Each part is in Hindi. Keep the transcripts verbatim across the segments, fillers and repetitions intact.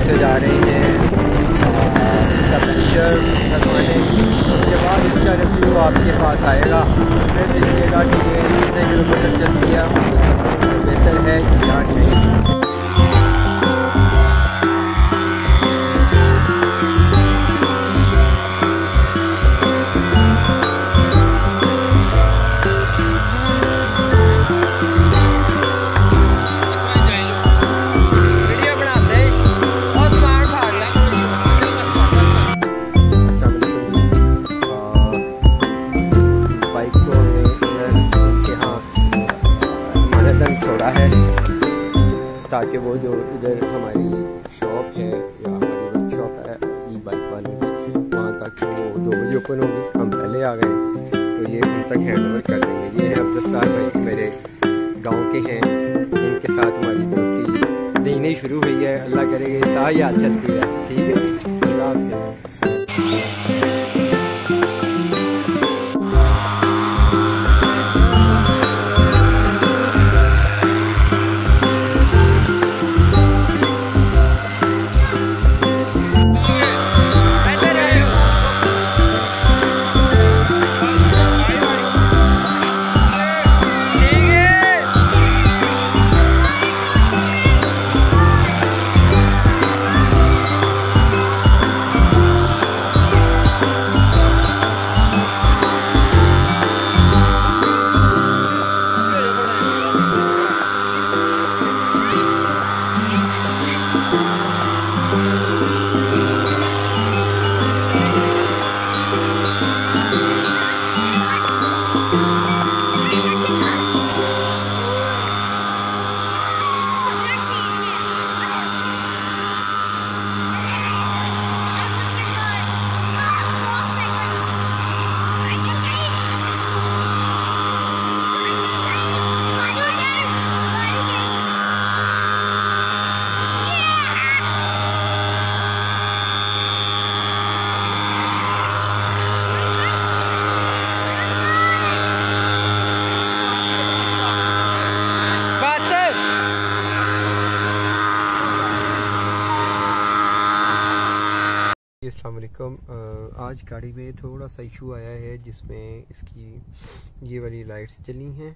से जा रहे हैं इसका पंचर करवाने। उसके बाद इसका रिव्यू आपके पास आएगा, फिर देखिएगा कि ये कितने किलोमीटर चलती है, बेहतर है या नहीं। ताकि वो जो इधर हमारी शॉप है या हमारी वर्कशॉप है ई बाइक वालों की, वहाँ तक वो दो बजे ओपन होगी। हम पहले आ गए तो ये उन तक हैंड ओवर कर देंगे। ये है अब्दुस्तार भाई, मेरे गांव के हैं, इनके साथ हमारी दोस्ती नई नई शुरू हुई है। अल्लाह करेगा ता याद चलती है। ठीक है, अल्लाह हाफ़िज़। अस्सलाम वालेकुम। आज गाड़ी में थोड़ा सा इशू आया है जिसमें इसकी ये वाली लाइट्स जली हैं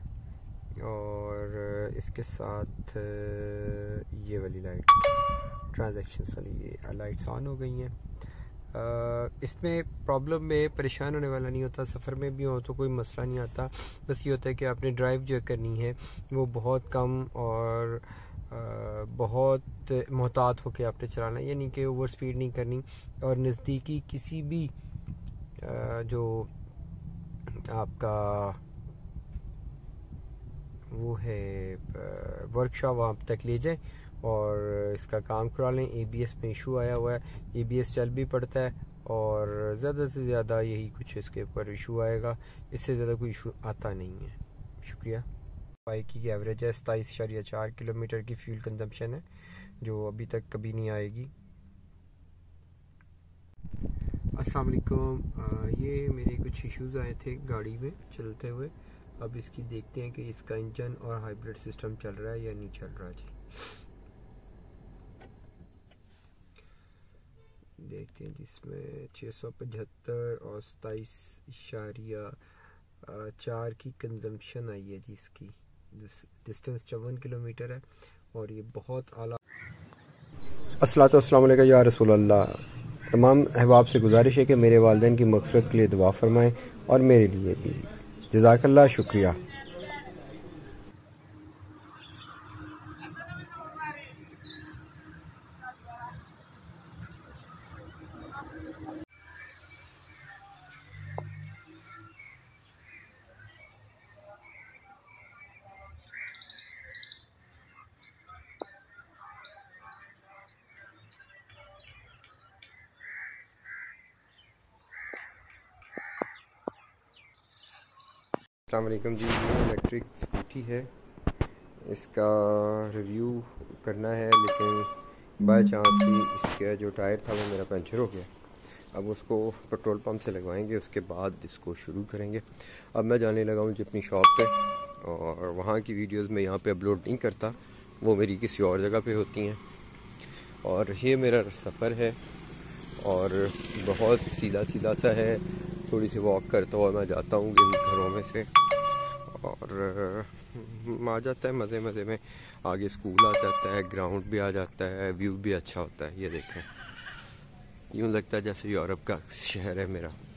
और इसके साथ ये वाली लाइट ट्रांजैक्शंस वाली ये लाइट्स ऑन हो गई हैं। इसमें प्रॉब्लम में परेशान होने वाला नहीं होता, सफ़र में भी हो तो कोई मसला नहीं आता। बस ये होता है कि आपने ड्राइव जो करनी है वो बहुत कम और बहुत मोहतात होकर आपने चलाना, यानी कि ओवर स्पीड नहीं करनी। और नज़दीकी किसी भी जो आपका वो है वर्कशॉप वहाँ तक ले जाएं और इसका काम करा लें। एबीएस में इशू आया हुआ है, एबीएस चल भी पड़ता है और ज़्यादा से ज़्यादा यही कुछ इसके ऊपर इशू आएगा, इससे ज़्यादा कोई इशू आता नहीं है। शुक्रिया। बाइक की एवरेज है सताईस इशारिया चार किलोमीटर की फ्यूल कंजम्पशन है, जो अभी तक कभी नहीं आएगी। अस्सलाम वालेकुम। ये मेरे कुछ इश्यूज़ आए थे गाड़ी में चलते हुए। अब इसकी देखते हैं कि इसका इंजन और हाइब्रिड सिस्टम चल रहा है या नहीं चल रहा। जी देखते हैं, जिसमें छः सौ पचहत्तर और सताईस इशारिया चार की कंजम्पशन आई है जी। इसकी डिस्टेंस चौवन किलोमीटर है और ये बहुत आला। अस्सलातु वस्सलामु अलैका या रसूल अल्लाह। तमाम अहबाब से गुजारिश है कि मेरे वालिदैन की मग़फ़िरत के लिए दुआ फरमाएं और मेरे लिए भी। जज़ाकल्लाह, शुक्रिया। अस्सलाम वालेकुम जी। ये इलेक्ट्रिक स्कूटी है, इसका रिव्यू करना है, लेकिन बाय चांस ही इसका जो टायर था वो मेरा पंचर हो गया। अब उसको पेट्रोल पंप से लगवाएंगे, उसके बाद इसको शुरू करेंगे। अब मैं जाने लगा हूँ जी अपनी शॉप पे, और वहाँ की वीडियोस मैं यहाँ पे अपलोड नहीं करता, वो मेरी किसी और जगह पे होती हैं। और ये मेरा सफ़र है और बहुत सीधा सीधा सा है। थोड़ी सी वॉक करता हुआ मैं जाता हूँ इन घरों में से और आ जाता है मज़े मज़े में। आगे स्कूल आ जाता है, ग्राउंड भी आ जाता है, व्यू भी अच्छा होता है। ये देखें, यूँ लगता है जैसे यूरोप का शहर है मेरा।